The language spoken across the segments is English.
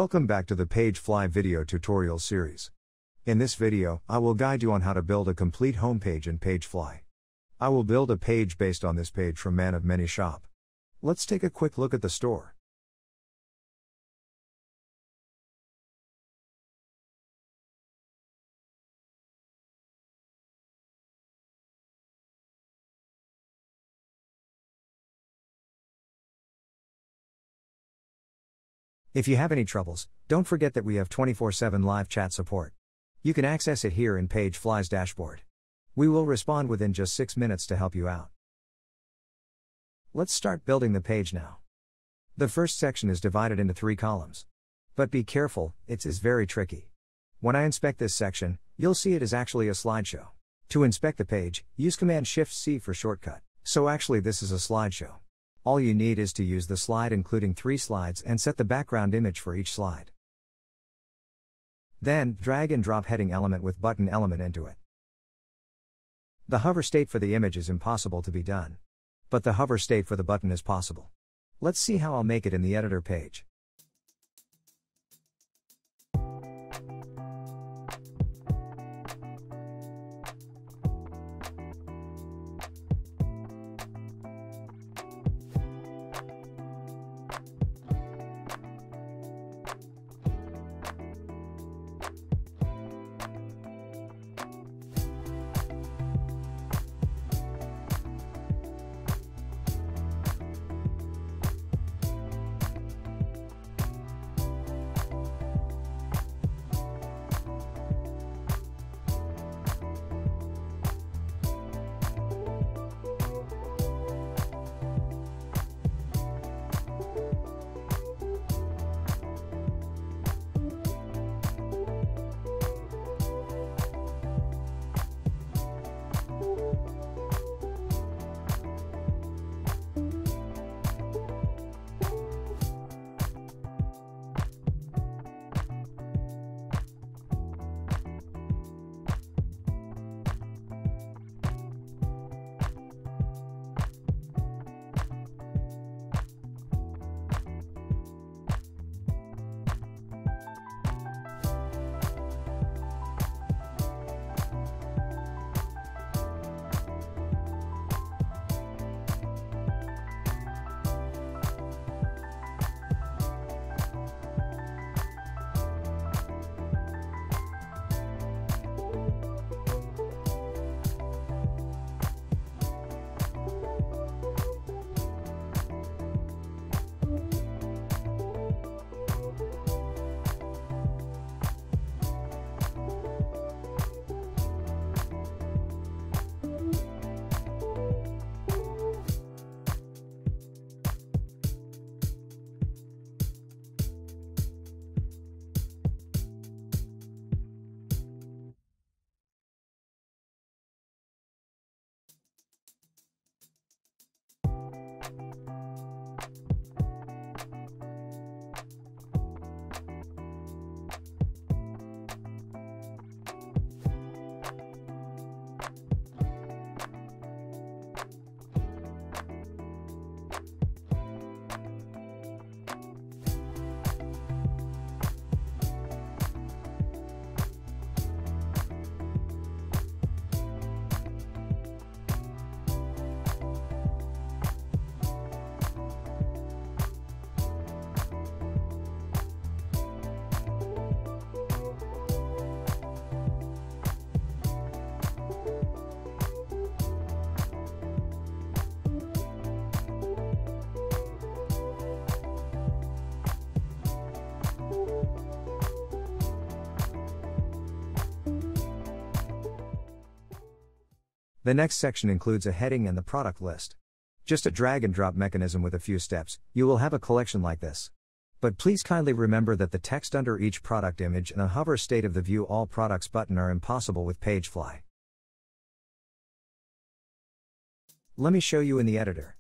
Welcome back to the PageFly video tutorial series. In this video, I will guide you on how to build a complete homepage in PageFly. I will build a page based on this page from Man of Many Shop. Let's take a quick look at the store. If you have any troubles, don't forget that we have 24/7 live chat support. You can access it here in PageFly's dashboard. We will respond within just 6 minutes to help you out. Let's start building the page now. The first section is divided into 3 columns. But be careful, it is very tricky. When I inspect this section, you'll see it is actually a slideshow. To inspect the page, use Command-Shift-C for shortcut. So actually this is a slideshow. All you need is to use the slide including 3 slides and set the background image for each slide. Then, drag and drop heading element with button element into it. The hover state for the image is impossible to be done. But the hover state for the button is possible. Let's see how I'll make it in the editor page. The next section includes a heading and the product list. Just a drag and drop mechanism with a few steps, you will have a collection like this. But please kindly remember that the text under each product image and a hover state of the View All Products button are impossible with PageFly. Let me show you in the editor.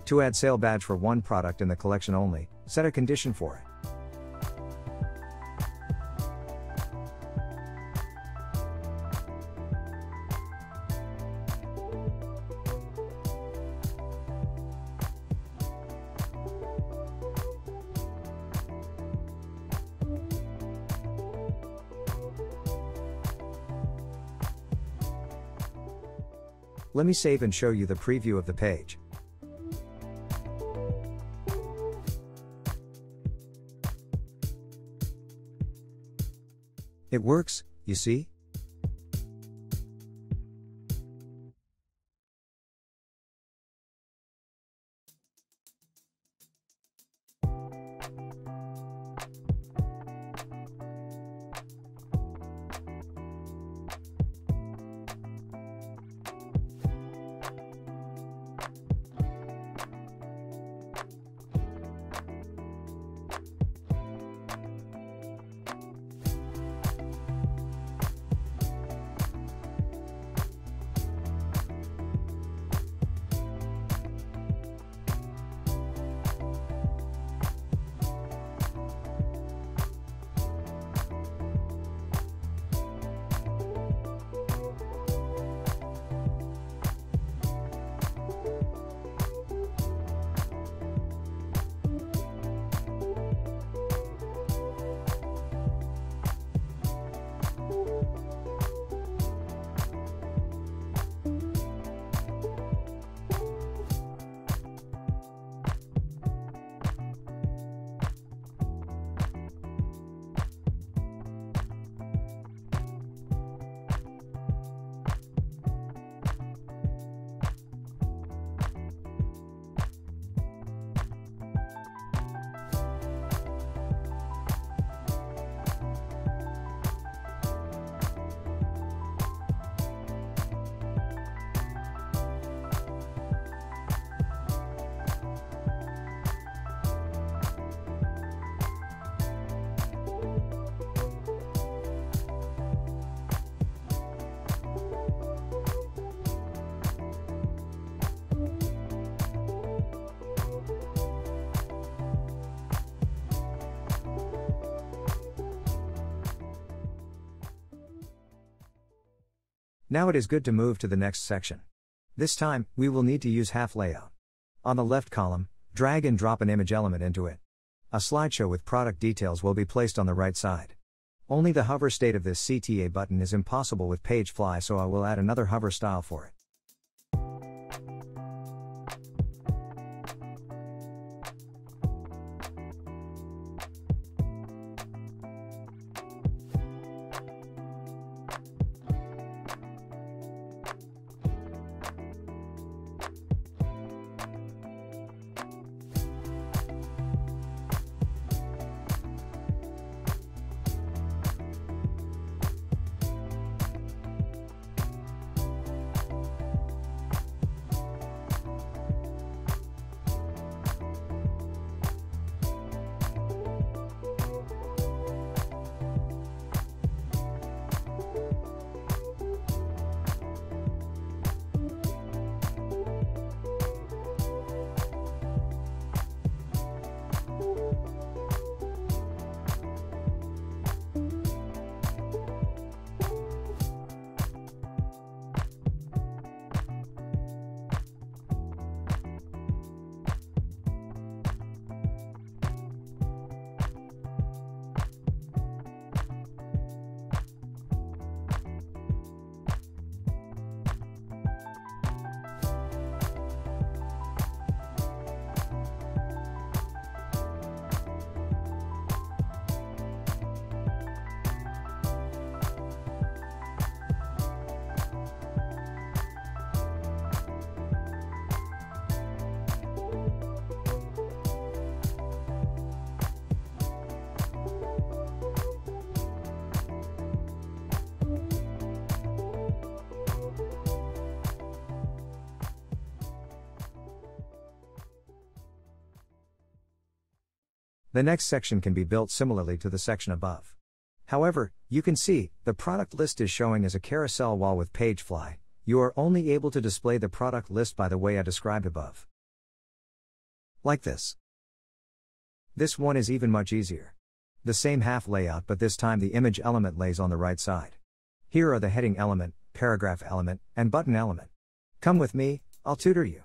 To add sale badge for one product in the collection only, set a condition for it. Let me save and show you the preview of the page. It works, you see? Now it is good to move to the next section. This time, we will need to use half layout. On the left column, drag and drop an image element into it. A slideshow with product details will be placed on the right side. Only the hover state of this CTA button is impossible with PageFly, so I will add another hover style for it. The next section can be built similarly to the section above. However, you can see, the product list is showing as a carousel, while with PageFly, you are only able to display the product list by the way I described above. Like this. This one is even much easier. The same half layout, but this time the image element lays on the right side. Here are the heading element, paragraph element, and button element. Come with me, I'll tutor you.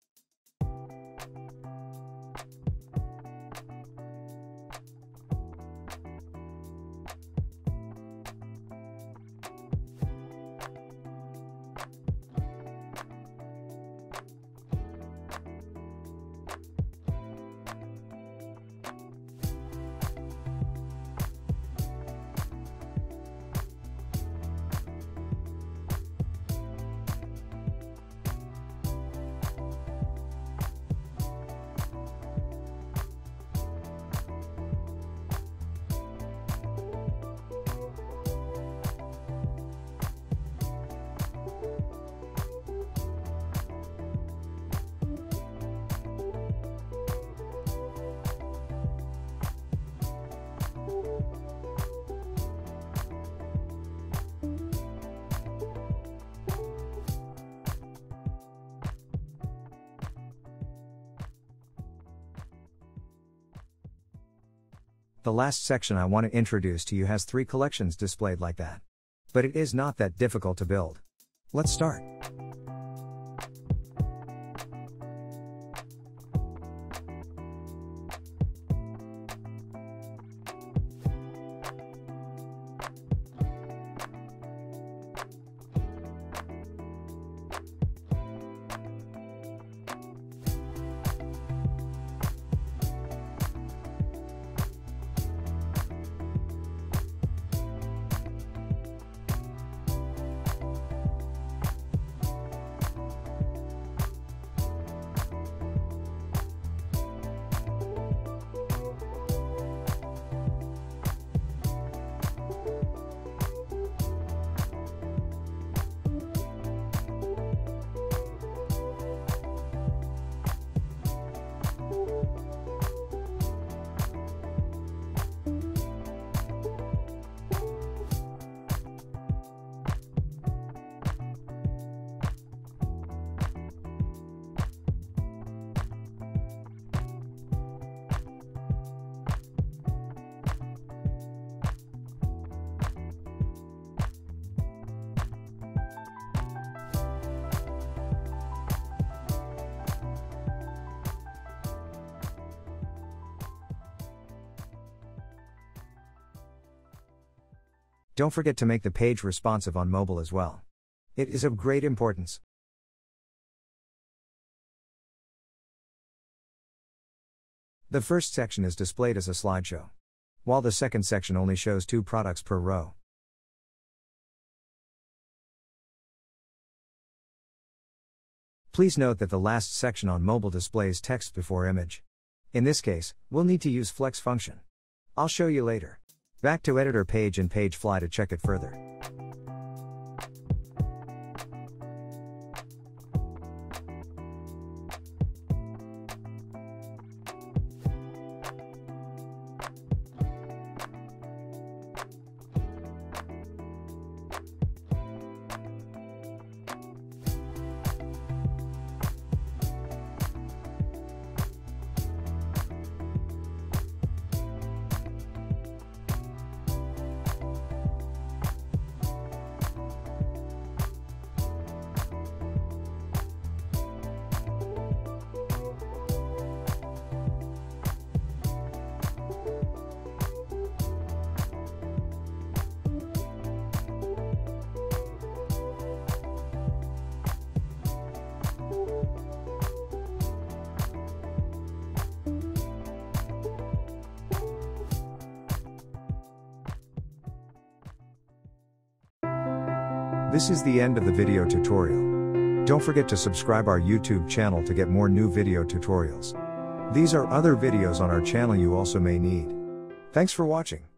The last section I want to introduce to you has 3 collections displayed like that. But it is not that difficult to build. Let's start. Don't forget to make the page responsive on mobile as well. It is of great importance. The first section is displayed as a slideshow, while the second section only shows 2 products per row. Please note that the last section on mobile displays text before image. In this case, we'll need to use flex function. I'll show you later. Back to editor page in PageFly to check it further. This is the end of the video tutorial. Don't forget to subscribe our YouTube channel to get more new video tutorials. These are other videos on our channel you also may need. Thanks for watching.